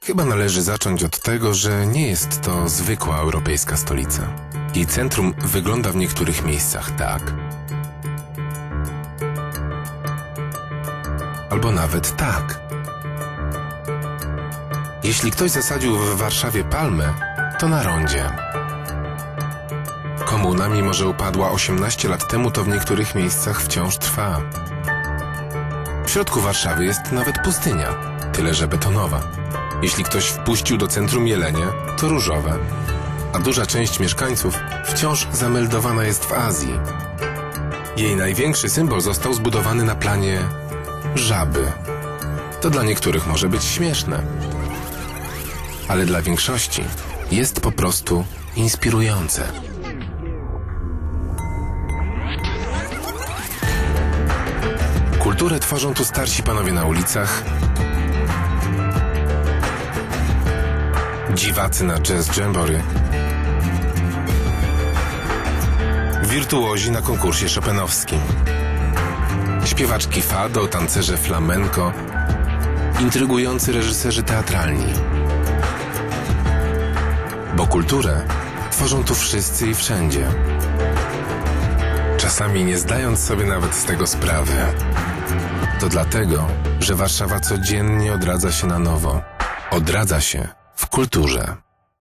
Chyba należy zacząć od tego, że nie jest to zwykła europejska stolica. Jej centrum wygląda w niektórych miejscach tak, albo nawet tak. Jeśli ktoś zasadził w Warszawie palmę, to na rondzie. Komuna, mimo że upadła 18 lat temu, to w niektórych miejscach wciąż trwa. W środku Warszawy jest nawet pustynia, tyle że betonowa. Jeśli ktoś wpuścił do centrum jelenie, to różowe, a duża część mieszkańców wciąż zameldowana jest w Azji. Jej największy symbol został zbudowany na planie żaby. To dla niektórych może być śmieszne, ale dla większości jest po prostu inspirujące. Kulturę tworzą tu starsi panowie na ulicach, dziwacy na jazz jamboree, wirtuozi na konkursie chopinowskim, śpiewaczki fado, tancerze flamenco, intrygujący reżyserzy teatralni. Bo kulturę tworzą tu wszyscy i wszędzie. Czasami nie zdając sobie nawet z tego sprawy. To dlatego, że Warszawa codziennie odradza się na nowo. Odradza się w kulturze.